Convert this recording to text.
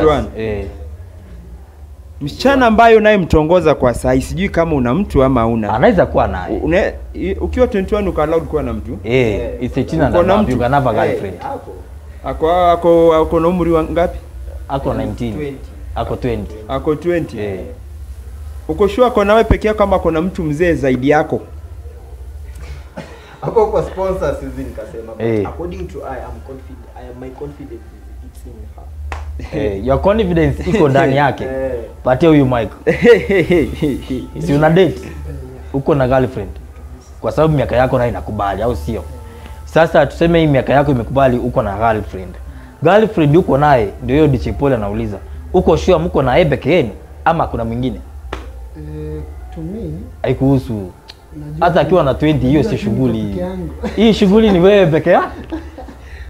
Msichana ambaye unayemtongoza kwa saa sijui kama una mtu ama una. Anaweza kuwa naye. Ukiwa 21 uko allowed kuwa na mtu? It's 18 and above, you can have a girlfriend. Ako na umri ngapi? Ako 19. Ako 20. Ako 20. Uko sure ako nawe peke yako kama kuna mtu mzee zaidi yako? Hapo kwa sponsors hizi nikasema according to my confidence it's in her. Your confidence iko ndani yake. Patia huyu Mike. Si una date? Uko na girlfriend. Kwa sababu miaka yako na inakubali au sio? Sasa tuseme hii miaka yako imekubali uko na girlfriend. Girlfriend uko naye ndio hiyo Dichepole anauliza. Uko sure mko na yeye peke yenu ama kuna mwingine? To me haikuhusu. Hata akiwa na 20 hiyo si shughuli. Hii shughuli ni wewe peke yako.